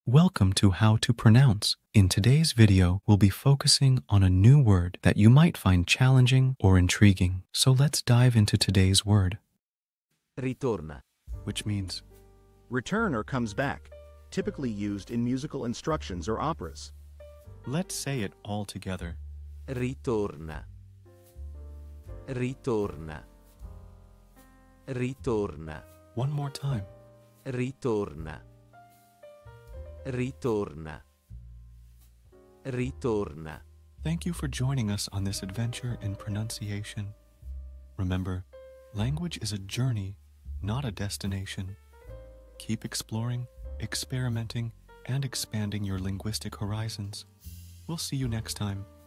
Welcome to How to Pronounce. In today's video, we'll be focusing on a new word that you might find challenging or intriguing. So let's dive into today's word. Ritorna. Which means return or comes back, typically used in musical instructions or operas. let's say it all together. Ritorna. Ritorna. Ritorna. One more time. Ritorna. Ritorna. Ritorna. Thank you for joining us on this adventure in pronunciation. Remember, language is a journey, not a destination. Keep exploring, experimenting, and expanding your linguistic horizons. We'll see you next time.